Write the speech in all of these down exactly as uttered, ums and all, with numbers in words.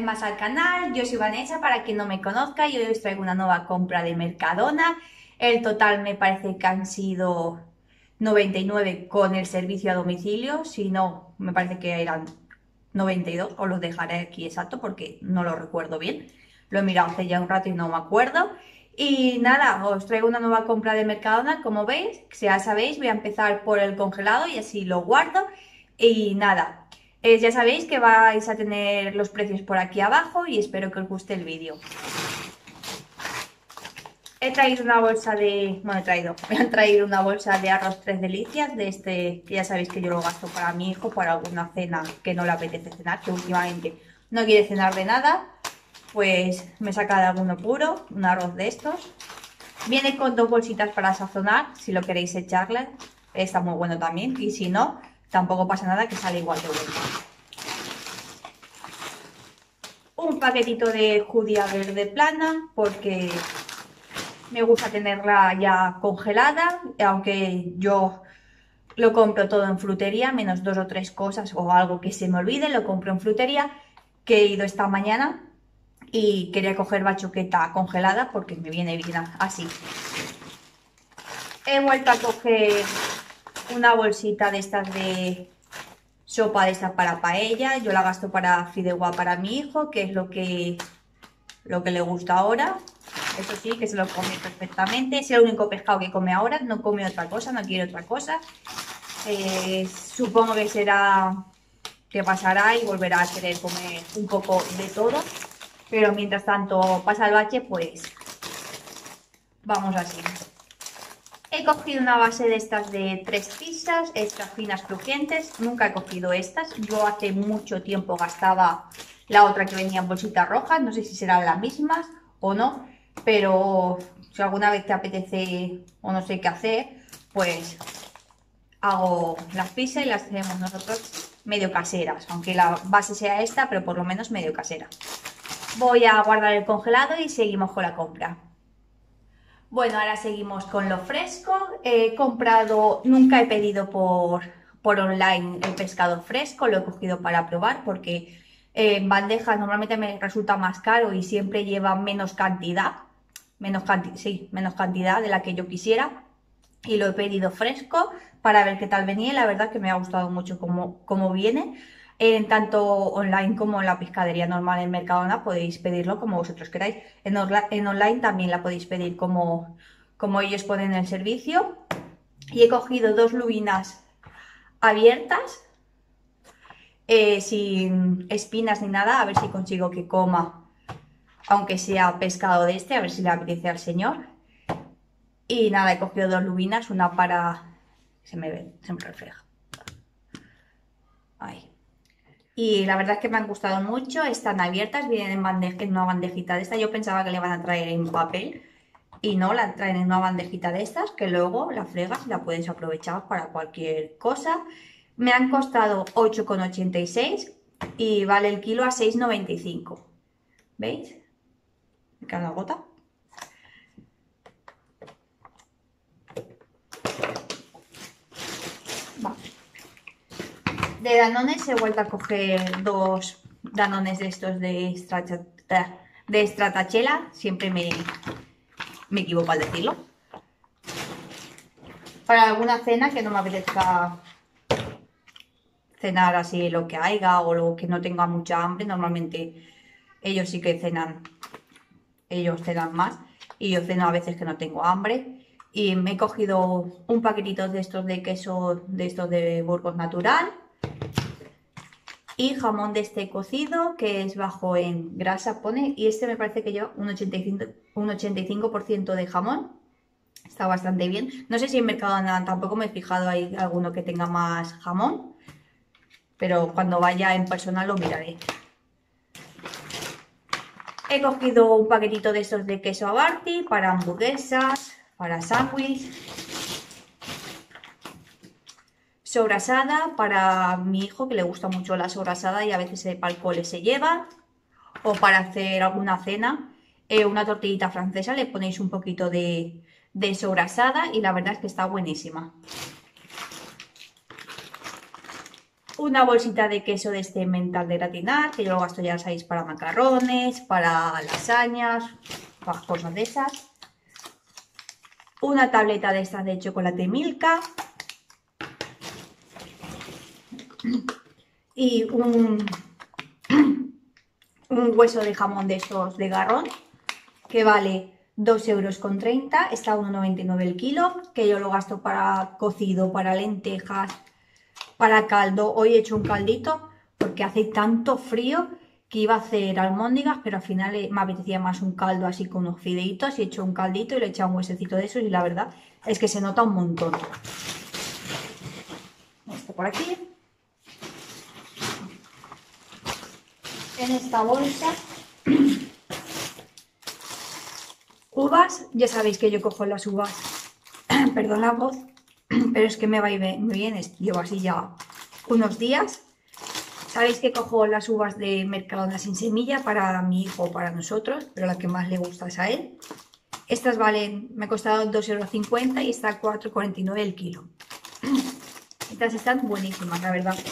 más al canal. Yo soy Vanessa, para quien no me conozca, y hoy os traigo una nueva compra de Mercadona. El total me parece que han sido noventa y nueve con el servicio a domicilio, si no, me parece que eran noventa y dos, os los dejaré aquí exacto porque no lo recuerdo bien. Lo he mirado hace ya un rato y no me acuerdo. Y nada, os traigo una nueva compra de Mercadona, como veis. Ya sabéis, voy a empezar por el congelado y así lo guardo. Y nada, eh, ya sabéis que vais a tener los precios por aquí abajo y espero que os guste el vídeo. He traído una bolsa de... bueno, he traído, me han traído una bolsa de arroz tres delicias, de este, que ya sabéis que yo lo gasto para mi hijo, para alguna cena que no le apetece cenar, que últimamente no quiere cenar de nada, pues me he sacado alguno puro, un arroz de estos. Viene con dos bolsitas para sazonar, si lo queréis echarle, está muy bueno también, y si no, tampoco pasa nada, que sale igual de bueno. Un paquetito de judía verde plana, porque me gusta tenerla ya congelada, aunque yo lo compro todo en frutería, menos dos o tres cosas o algo que se me olvide, lo compro en frutería, que he ido esta mañana y quería coger bachoqueta congelada porque me viene bien así. He vuelto a coger una bolsita de estas de sopa de esta para paella, yo la gasto para fideuá para mi hijo, que es lo que, lo que le gusta ahora. Eso sí, que se lo come perfectamente. Es el único pescado que come ahora. No come otra cosa, no quiere otra cosa. Eh, supongo que será que pasará y volverá a querer comer un poco de todo. Pero mientras tanto pasa el bache, pues vamos así. He cogido una base de estas de tres pizzas, estas finas crujientes. Nunca he cogido estas. Yo hace mucho tiempo gastaba la otra que venía en bolsitas rojas. No sé si serán las mismas o no. Pero si alguna vez te apetece o no sé qué hacer, pues hago las pizzas y las tenemos nosotros medio caseras, aunque la base sea esta, pero por lo menos medio casera. Voy a guardar el congelado y seguimos con la compra. Bueno, ahora seguimos con lo fresco. He comprado, nunca he pedido por, por online el pescado fresco, lo he cogido para probar porque en bandejas normalmente me resulta más caro y siempre lleva menos cantidad. Menos, canti sí, menos cantidad de la que yo quisiera, y lo he pedido fresco para ver qué tal venía y la verdad que me ha gustado mucho cómo, cómo viene. En tanto online como en la pescadería normal en Mercadona podéis pedirlo como vosotros queráis. En, en online también la podéis pedir como, como ellos ponen el servicio. Y he cogido dos lubinas abiertas, eh, sin espinas ni nada, a ver si consigo que coma, aunque sea pescado de este, a ver si le apetece al señor. Y nada, he cogido dos lubinas, una para... se me ve, se me refleja. Ahí. Y la verdad es que me han gustado mucho, están abiertas, vienen en, bandeja, en una bandejita de esta. Yo pensaba que le van a traer en papel y no, la traen en una bandejita de estas, que luego la fregas y la puedes aprovechar para cualquier cosa. Me han costado ocho con ochenta y seis y vale el kilo a seis noventa y cinco. ¿Veis? Cada gota. Va. De danones he vuelto a coger dos danones de estos de, strata, de Stratachela. Siempre me, me equivoco al decirlo. Para alguna cena que no me apetezca cenar así lo que haya o lo que no tenga mucha hambre. Normalmente ellos sí que cenan, ellos cenan más y yo ceno a veces que no tengo hambre. Y me he cogido un paquetito de estos de queso, de estos de Burgos Natural. Y jamón de este cocido, que es bajo en grasa, pone. Y este me parece que lleva un ochenta y cinco, un ochenta y cinco por ciento de jamón. Está bastante bien. No sé si en Mercadona tampoco me he fijado, hay alguno que tenga más jamón. Pero cuando vaya en persona lo miraré. He cogido un paquetito de estos de queso Abarty para hamburguesas, para sándwich. Sobrasada para mi hijo, que le gusta mucho la sobrasada y a veces el palcole se lleva. O para hacer alguna cena, eh, una tortillita francesa, le ponéis un poquito de, de sobrasada y la verdad es que está buenísima. una bolsita de queso de este mental de gratinar, que yo lo gasto, ya sabéis, para macarrones, para lasañas, para cosas de esas. Una tableta de estas de chocolate Milka. Y un, un hueso de jamón de estos de Garrón, que vale dos euros con treinta, está a uno noventa y nueve el kilo, que yo lo gasto para cocido, para lentejas, para caldo. Hoy he hecho un caldito porque hace tanto frío que iba a hacer almóndigas, pero al final me apetecía más un caldo así con unos fideitos y he hecho un caldito y le he echado un huesecito de esos y la verdad es que se nota un montón. Esto por aquí. En esta bolsa, uvas. Ya sabéis que yo cojo las uvas, perdón la voz, pero es que me va muy bien, llevo así ya unos días. Sabéis que cojo las uvas de Mercadona sin semilla para mi hijo o para nosotros, pero la que más le gusta es a él. Estas valen, me ha costado dos euros cincuenta y está a cuatro cuarenta y nueve el kilo. Estas están buenísimas, la verdad.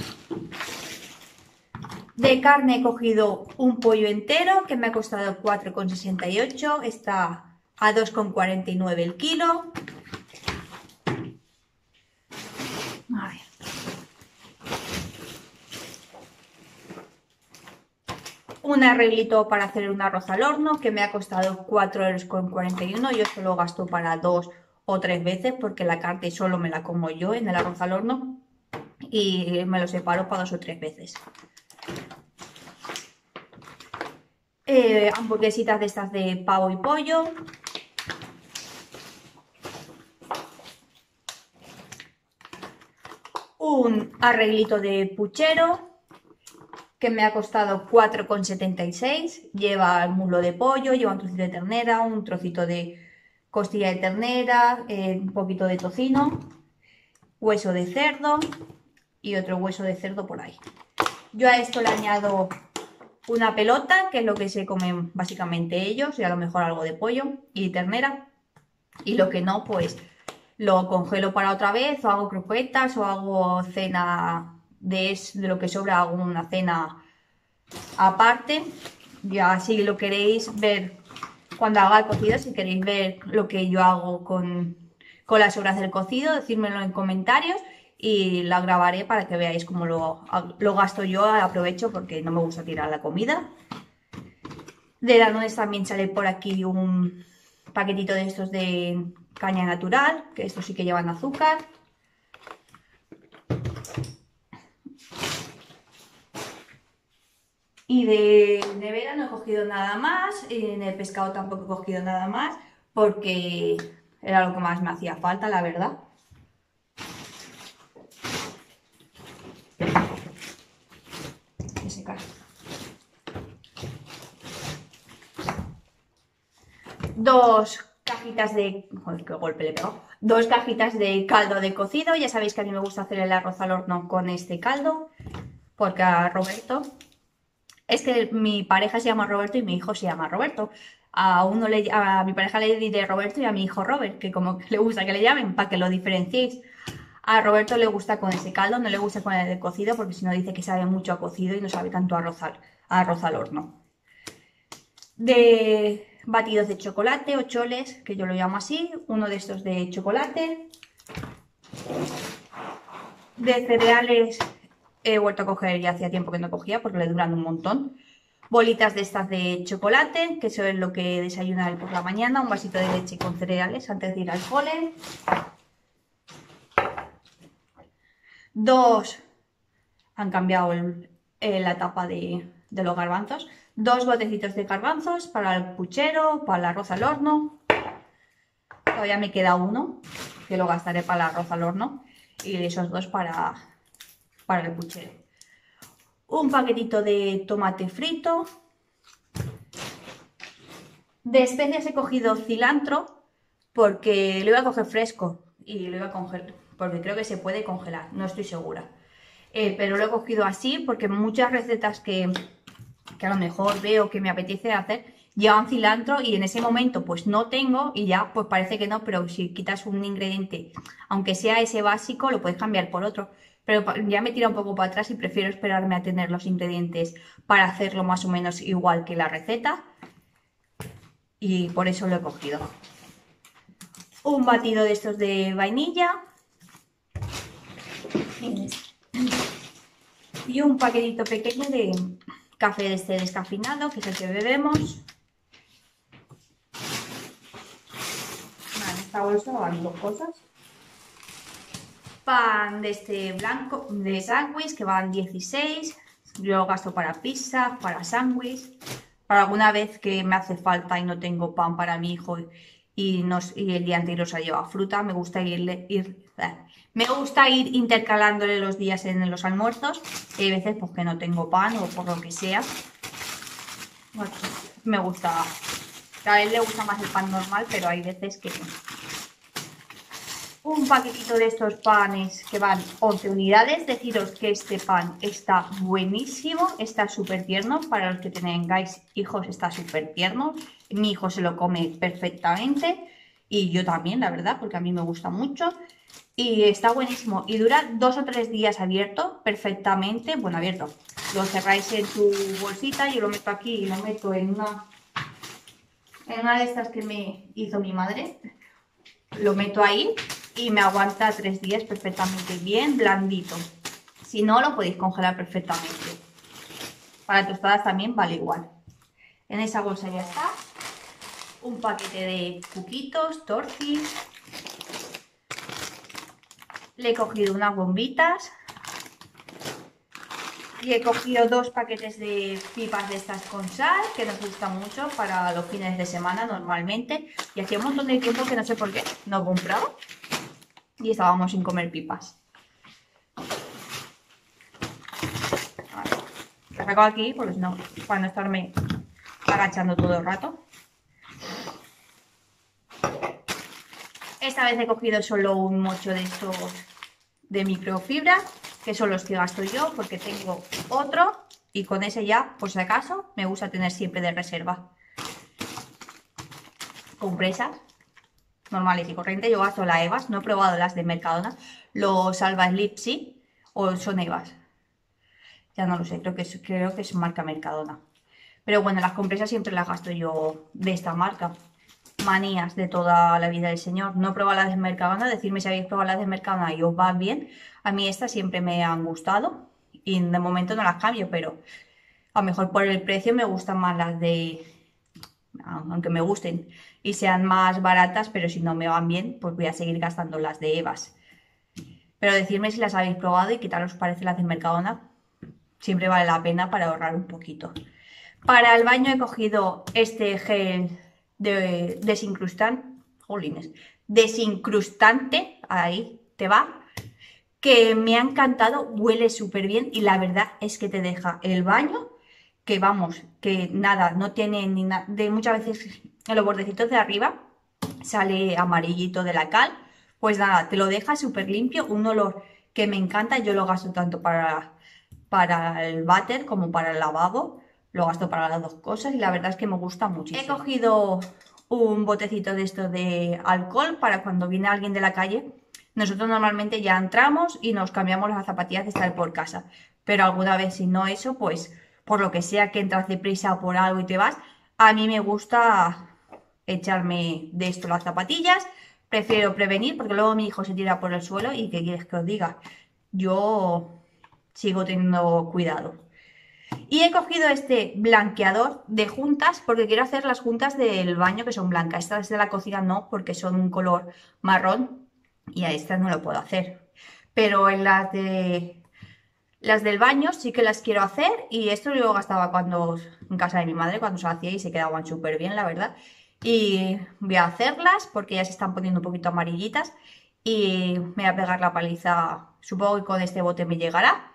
De carne he cogido un pollo entero que me ha costado cuatro con sesenta y ocho, está a dos con cuarenta y nueve el kilo. A ver. Un arreglito para hacer un arroz al horno que me ha costado cuatro euros con cuarenta y uno. Yo solo gasto para dos o tres veces porque la carne solo me la como yo en el arroz al horno y me lo separo para dos o tres veces. Eh, hamburguesitas de estas de pavo y pollo. Un arreglito de puchero que me ha costado cuatro con setenta y seis. Lleva el muslo de pollo, lleva un trocito de ternera, un trocito de costilla de ternera, eh, un poquito de tocino, hueso de cerdo y otro hueso de cerdo por ahí. Yo a esto le añado una pelota, que es lo que se comen básicamente ellos, y a lo mejor algo de pollo y ternera. Y lo que no, pues lo congelo para otra vez, o hago croquetas, o hago cena de, de lo que sobra, hago una cena aparte. Ya si lo queréis ver cuando haga el cocido, si queréis ver lo que yo hago con, con las sobras del cocido, decírmelo en comentarios y la grabaré para que veáis cómo lo, lo gasto yo, aprovecho porque no me gusta tirar la comida. De Danones también sale por aquí un paquetito de estos de caña natural, que estos sí que llevan azúcar. Y de nevera no he cogido nada más, y en el pescado tampoco he cogido nada más, porque era lo que más me hacía falta, la verdad. Dos cajitas de... Joder, qué golpe le he pegado. Dos cajitas de caldo de cocido. Ya sabéis que a mí me gusta hacer el arroz al horno con este caldo, porque a Roberto... Es que mi pareja se llama Roberto y mi hijo se llama Roberto. A uno le, a mi pareja le diré Roberto y a mi hijo Robert, que como le gusta que le llamen, para que lo diferenciéis. A Roberto le gusta con ese caldo, no le gusta con el de cocido, porque si no dice que sabe mucho a cocido y no sabe tanto a arroz al, a arroz al horno. De batidos de chocolate o choles, que yo lo llamo así, uno de estos de chocolate. De cereales he vuelto a coger, ya hacía tiempo que no cogía porque le duran un montón. Bolitas de estas de chocolate, que eso es lo que desayuna él por la mañana, un vasito de leche con cereales antes de ir al cole. Dos, han cambiado el, el, la tapa de, de los garbanzos. Dos botecitos de garbanzos para el puchero, para el arroz al horno. Todavía me queda uno, que lo gastaré para el arroz al horno. Y esos dos para, para el puchero. Un paquetito de tomate frito. De especias he cogido cilantro porque lo iba a coger fresco y lo iba a congelar, porque creo que se puede congelar, no estoy segura. Eh, pero lo he cogido así porque muchas recetas que, que a lo mejor veo que me apetece hacer, llevan cilantro y en ese momento pues no tengo y ya pues parece que no, pero si quitas un ingrediente, aunque sea ese básico, lo puedes cambiar por otro. Pero ya me tira un poco para atrás y prefiero esperarme a tener los ingredientes para hacerlo más o menos igual que la receta. Y por eso lo he cogido. Un batido de estos de vainilla. Y un paquetito pequeño de café de este descafeinado, que es el que bebemos. Vale, en esta bolsa van dos cosas. Pan de este blanco, de sándwich, que van dieciséis. Yo lo gasto para pizza, para sándwich. Para alguna vez que me hace falta y no tengo pan para mi hijo y, nos, y el día anterior se ha llevado fruta, me gusta ir, ir, me gusta ir intercalándole los días en los almuerzos. Y hay veces pues, que no tengo pan o por lo que sea. Bueno, me gusta, a él le gusta más el pan normal, pero hay veces que no. Un paquetito de estos panes que van once unidades. Deciros que este pan está buenísimo, está súper tierno. Para los que tengáis hijos está súper tierno. Mi hijo se lo come perfectamente y yo también, la verdad, porque a mí me gusta mucho. Y está buenísimo y dura dos o tres días abierto perfectamente. Bueno, abierto. Lo cerráis en tu bolsita, yo lo meto aquí y lo meto en una, en una de estas que me hizo mi madre. Lo meto ahí y me aguanta tres días perfectamente bien, blandito. Si no, lo podéis congelar perfectamente. Para tostadas también vale igual. En esa bolsa ya está. Un paquete de cuquitos, tortis. Le he cogido unas bombitas. Y he cogido dos paquetes de pipas de estas con sal, que nos gustan mucho para los fines de semana normalmente. Y hacía un montón de tiempo que no sé por qué no compraba. Y estábamos sin comer pipas. Vale. Lo saco aquí, porque si no, para no estarme agachando todo el rato. Esta vez he cogido solo un mocho de estos de microfibra, que son los que gasto yo, porque tengo otro. Y con ese ya, por si acaso, me gusta tener siempre de reserva. Compresas normales y corrientes, yo gasto las Evas, no he probado las de Mercadona, los Alba Sleep sí, o son Evas, ya no lo sé, creo que es, creo que es marca Mercadona, pero bueno, las compresas siempre las gasto yo de esta marca, manías de toda la vida del señor. No he probado las de Mercadona, decidme si habéis probado las de Mercadona y os van bien, a mí estas siempre me han gustado y de momento no las cambio, pero a lo mejor por el precio me gustan más las de... aunque me gusten y sean más baratas, pero si no me van bien, pues voy a seguir gastando las de Evas. Pero decidme si las habéis probado y qué tal os parece las de Mercadona. Siempre vale la pena para ahorrar un poquito. Para el baño he cogido este gel de desincrustante, jolines, desincrustante, ahí te va, que me ha encantado, huele súper bien y la verdad es que te deja el baño que vamos, que nada, no tiene ni nada, de muchas veces en los bordecitos de arriba sale amarillito de la cal, pues nada, te lo deja súper limpio, un olor que me encanta, yo lo gasto tanto para, para el váter como para el lavabo, lo gasto para las dos cosas y la verdad es que me gusta muchísimo. He cogido un botecito de esto de alcohol para cuando viene alguien de la calle. Nosotros normalmente ya entramos y nos cambiamos las zapatillas de estar por casa, pero alguna vez si no eso, pues... por lo que sea que entras deprisa o por algo y te vas, a mí me gusta echarme de esto las zapatillas, prefiero prevenir porque luego mi hijo se tira por el suelo y ¿qué quieres que os diga? Yo sigo teniendo cuidado. Y he cogido este blanqueador de juntas porque quiero hacer las juntas del baño que son blancas, estas de la cocina no porque son un color marrón y a estas no lo puedo hacer, pero en las de... las del baño sí que las quiero hacer y esto yo lo gastaba cuando en casa de mi madre, cuando se lo hacía y se quedaban súper bien, la verdad. Y voy a hacerlas porque ya se están poniendo un poquito amarillitas y me voy a pegar la paliza, supongo que con este bote me llegará.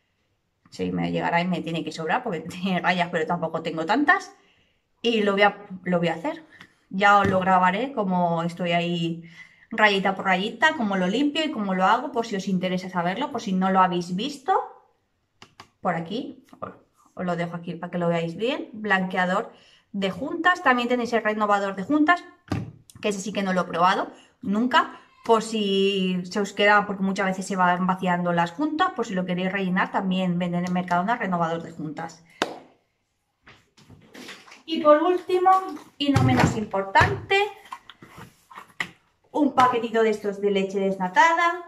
Sí, me llegará y me tiene que sobrar porque tiene rayas, pero tampoco tengo tantas. Y lo voy a, lo voy a hacer. Ya os lo grabaré como estoy ahí rayita por rayita, cómo lo limpio y cómo lo hago, por si os interesa saberlo, por si no lo habéis visto. Por aquí, os lo dejo aquí para que lo veáis bien. Blanqueador de juntas. También tenéis el renovador de juntas, que ese sí que no lo he probado nunca, por si se os queda, porque muchas veces se van vaciando las juntas, por si lo queréis rellenar, también venden en Mercadona renovador de juntas. Y por último, y no menos importante, un paquetito de estos de leche desnatada.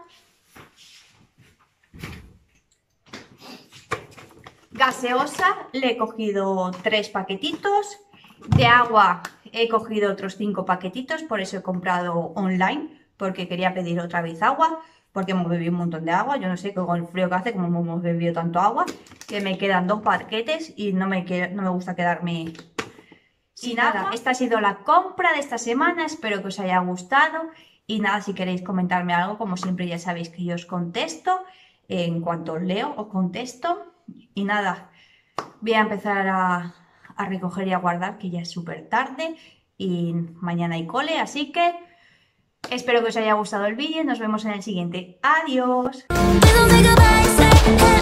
Gaseosa, le he cogido tres paquetitos. De agua he cogido otros cinco paquetitos, por eso he comprado online, porque quería pedir otra vez agua, porque hemos bebido un montón de agua. Yo no sé, con el frío que hace, como hemos bebido tanto agua, que me quedan dos paquetes y no me, quiero, no me gusta quedarme sin nada. Esta ha sido la compra de esta semana, espero que os haya gustado. Y nada, si queréis comentarme algo, como siempre ya sabéis que yo os contesto. En cuanto os leo, os contesto. Y nada, voy a empezar a, a recoger y a guardar, que ya es súper tarde y mañana hay cole, así que espero que os haya gustado el vídeo y nos vemos en el siguiente. ¡Adiós!